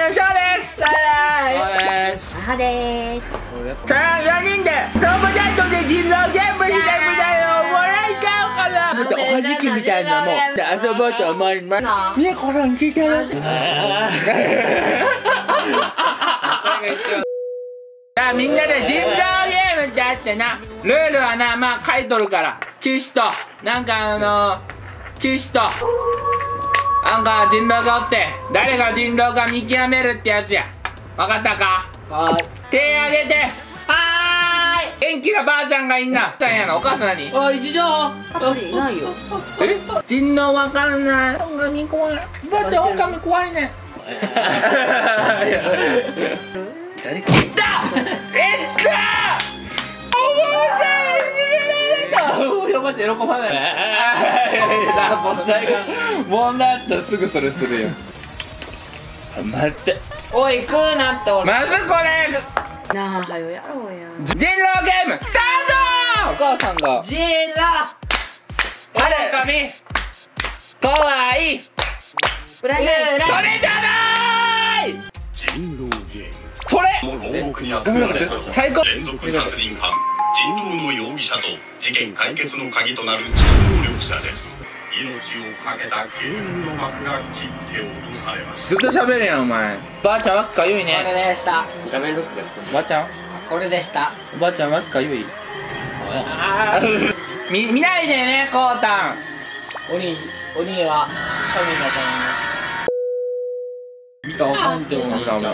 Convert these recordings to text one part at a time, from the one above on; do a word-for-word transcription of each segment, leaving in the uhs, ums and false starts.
の翔です。バイバイ。 母です。 さあよにんでソープチャットで人狼ゲームしてみたいのをもらいちゃおうかな。もっとおはじきみたいなもんで遊ぼうと思います。みねこさん聞いてる？さあみんなで人狼ゲームってあってな、ルールはな、まあ書いとるから、騎士となんかあの騎士となんか人狼がおって、誰が人狼か見極めるってやつや。わかったか？はい。手あげて。はーい。元気なばあちゃんがいんな。ちゃんやのお母さん何？ おい、次長。あ、いないよ。 え？人狼わかんない。狼怖い。ばあちゃん狼怖いね。誰か。いった。えった。おばあちゃんいじめられた。おばあちゃん喜ばない。問題が問題あったらすぐそれするよ。待って。 おい、食うなって俺。 まずこれ。 なあ、はよやろうや。 人狼ゲームスタート。お母さんが人狼。 あれ髪怖い。 ブラジル。 それじゃない。 人狼ゲーム。 これこの牢獄に集められたのは最高。 連続殺人犯人狼の容疑者と事件解決の鍵となる超能力者です。命をかけたゲームの幕が切って落とされました。 ずっと喋るやんお前。ばあちゃんわっかゆいね。 これでした。 ばあちゃんこれでした。 ばあちゃんわっかゆい。見見ないでねこうたん。 鬼鬼は庶民だと思います。 見たらあかんってお兄ちゃん。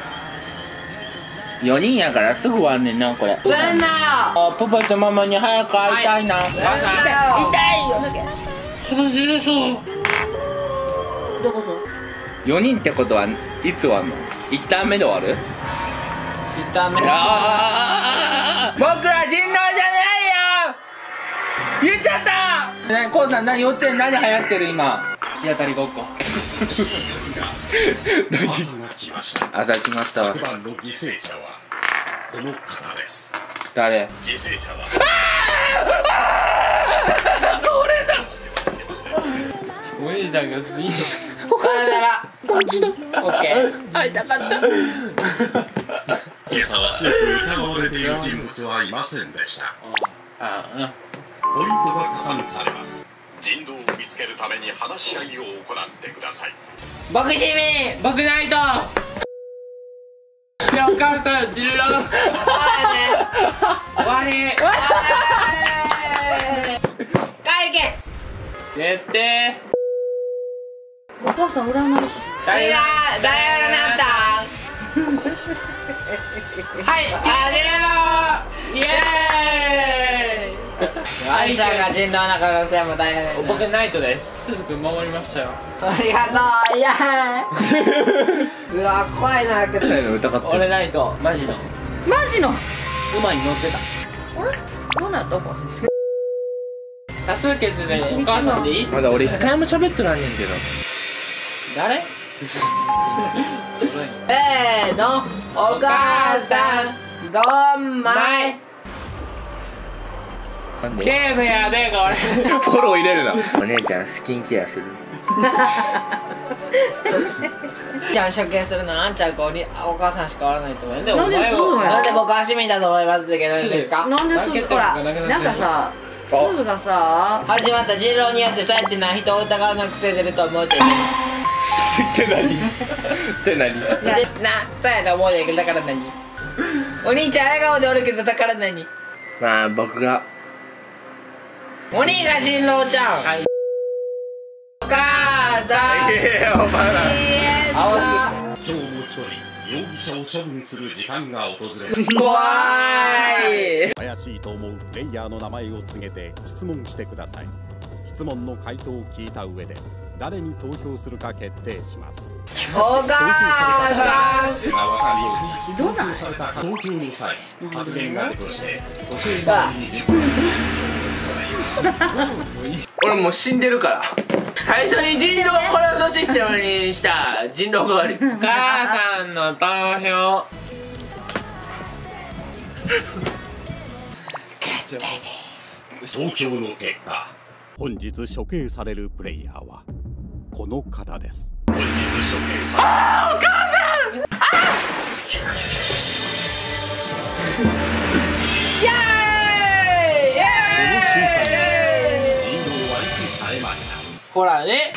よにんやからすぐ終わんねんなこれ。 すんなよ。 あ、パパとママに早く会いたいな。 痛いよ。 楽しいそう。 どこそ？ よにんってことはいつ終わんの？いちターン目で終わる？ 一旦目。 ああ、僕は人狼じゃないよ。言っちゃった。ね、こうさん何言ってん？何流行ってる今？日当たりごっこ。 朝が来ました。 朝来ましたわ。 昨晩の犠牲者はこの方です。 誰？ 犠牲者は俺だ。 お兄ちゃんがすぎる。 お母さんマジだ。オッケー。 会いたかった。 今朝は強く疑われている人物はいませんでした。 ああ、 ポイントが加算されます。人狼を見つけるために話し合いを行ってください。 僕市民。 僕ナイト。いやお母さん人狼。終わり。 解決。 やって。 お母さん占い師。誰が誰がなったはい、チームイエーイ。 あいちゃんが人狼の可能性も大変。 僕ナイトです。すずくん守りましたよ。 ありがとう。イエーイ。うわ怖いなけど。 俺ナイトマジのマジの馬に乗ってた。 あれどうなったお母さん。 多数決でお母さんでいい？まだ俺一回も喋ってないねんけど。誰？ せーの、お母さんどんまい。 ゲームやべえか俺。フォロー入れるな。お姉ちゃんスキンケアする。 じゃあ処刑するのはあんちゃんかおにお母さんしかおらないと思うよ。でなんでお前そうなのはなんで僕は市民だと思いますってけどですか？ なんですずほらなんかさすずがさ始まった人狼によってそうやってな人を疑うの癖出ると思うてんねん。 って何？って何？ でな、そうやと思うねんけどだから何？お兄ちゃん笑顔でおるけどだから何？ まあ僕がお兄が人狼ちゃん。はい。お母さん。 いやお前ら今日も一人容疑者を処分する時間が訪れる。 怖い。 怪しいと思うプレイヤーの名前を告げて質問してください。質問の回答を聞いた上で誰に投票するか決定します。 お母さん。 が分かるように投票された投票の際発言があるとしてご注意のように自分の俺もう死んでるから。最初に人狼を殺すシステムにした人狼代わり。お母さんの投票。 投票の結果、 本日処刑されるプレイヤーはこの方です。 本日処刑される。 お母さんほらね。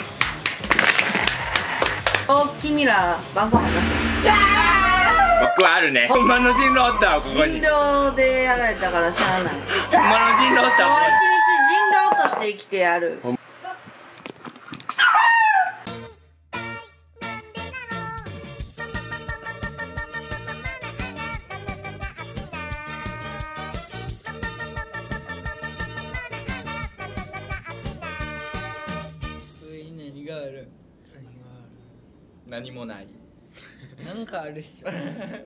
お君ら番号話して僕はあるね。ほんまの人狼おったわここに。 人狼でやられたからしゃあない。 ほんまの人狼おったわ。 もう一日人狼として生きてやる。 何がある？ 何もない。 なんかあるっしょ。